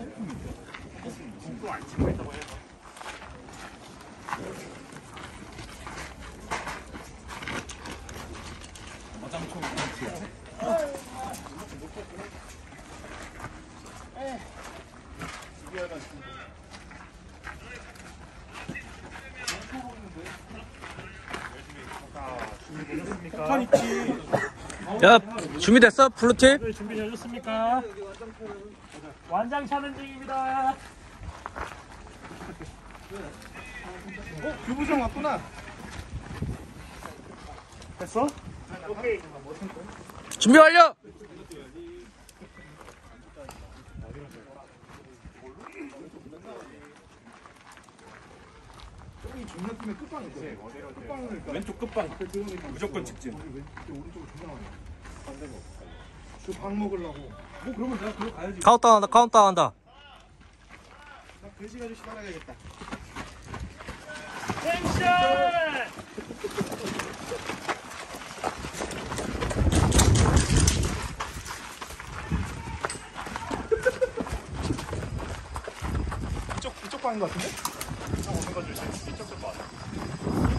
또안 찍고 있다고 해서. 어장총 야, 준비됐어? 블루팀? 준비되셨습니까? 완장 차는 중입니다. 유부정 왔구나. 됐어? 오케이. 준비 완료! 이 정면팀의 끝방이지. 끝방을 왼쪽 끝방 무조건 직진. 오른쪽으로 존나 많아. 반대로. 그방 먹으려고. 뭐 그러면 내가 그거 가야지. 카운트다운 한다, 카운트다운 한다. 나 돼지 가지고 시발해야겠다. 텐션! 이쪽 방인 것 같은데? 좀 오는 거 조심. 이쪽도 봐.